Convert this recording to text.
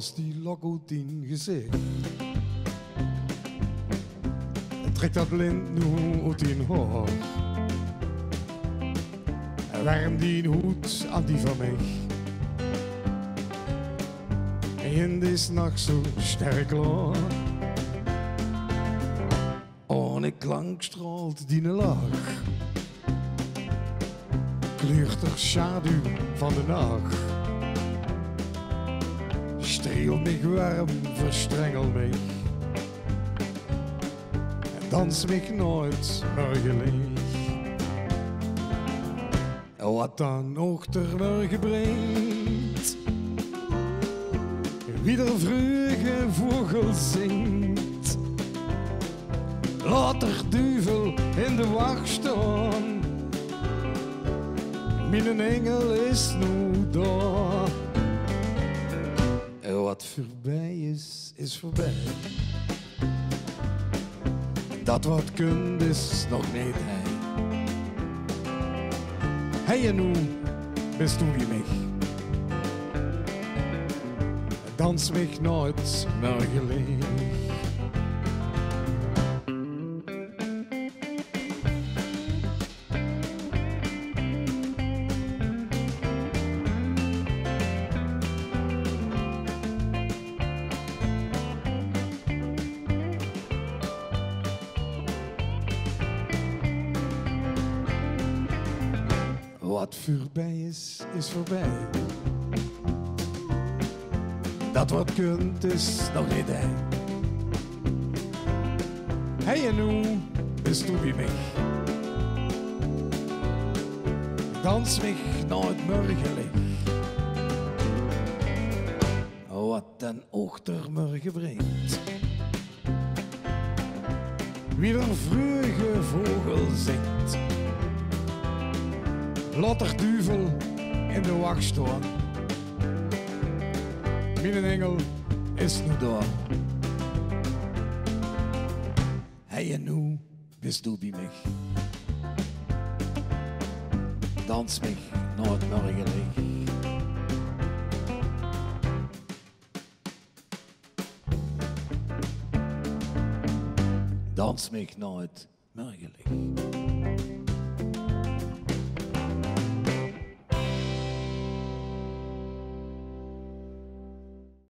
als die lok uit in gezicht. Trekt dat lint nu uit in haar. Warm die hoed aan die van mij. En deze nacht zo sterk klaar. Ohne klank straalt die lach. Kleurt er schaduw van de nacht. Streel mich warm, verstrengel mich. En dans mich nooit morgenlicht. Wat dan ook ter morgen brengt. Wie er vroege vogel zingt. Laat er duivel in de wacht staan. Mijn engel is nu daar. Wat voorbij is, is voorbij. Dat wat kunt is nog niet hij. Hey en nu bist du wie mich. Dans mich nooit morgenlicht. Wat voorbij is, is voorbij. Dat wat kunt is nog niet hij. Hey en nu bist du wie mich. Dans mich nooit morgenlicht. Wat den ochter morgen brengt. Wie er vroege vogel zingt. Laat er duivel in de wacht staan. Mijn engel is nu daar. Hey en nu bist du bij mich. Dans mich nooit morgenlicht. Dans mich nooit morgenlicht.